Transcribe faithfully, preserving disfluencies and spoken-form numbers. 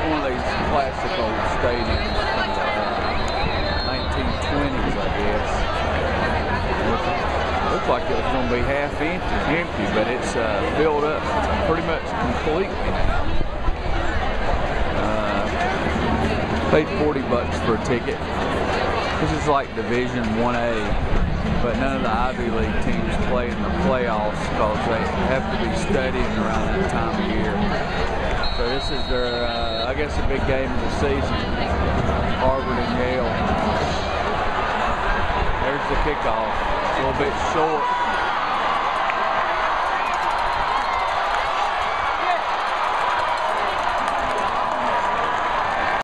one of these classic old stadiums from the uh, nineteen twenties, I guess. It looked like it was going to be half empty, empty but it's uh, filled up pretty much completely. Uh, paid forty bucks for a ticket. This is like Division one A, but none of the Ivy League teams play in the playoffs because they have to be studying around that time of year. So this is their, uh, I guess, a big game of the season, Harvard and Yale. There's the kickoff. It's a little bit short.